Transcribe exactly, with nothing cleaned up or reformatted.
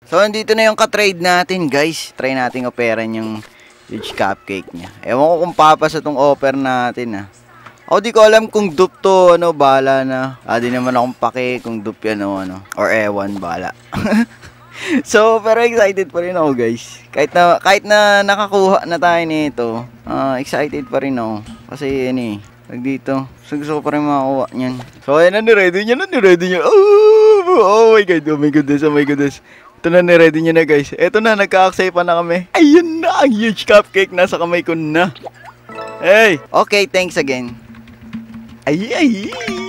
So, nandito na yung ka-trade natin, guys. Try natin operan yung huge cupcake niya. Ewan ko kung papasa tong offer natin, ah. Ako di ko alam kung dupe to, ano, bala na. Ah, di naman akong pake kung dupe yan, o, ano. Or ewan, bala. So, pero excited pa rin ako, guys. Kahit na, kahit na nakakuha na tayo nito, uh, excited pa rin ako. Kasi, yan eh. Pag dito, gusto ko pa rin makakuha niyan. So, ayan na, niready niya na, niready niya. Oh, oh my God, oh my goodness, oh my goodness. Ito na, niready niya na, guys. Ito na, nagka-accept pa na kami. Ayun na, ang huge cupcake. Nasa kamay ko na. Hey, okay, thanks again. Ay, ay,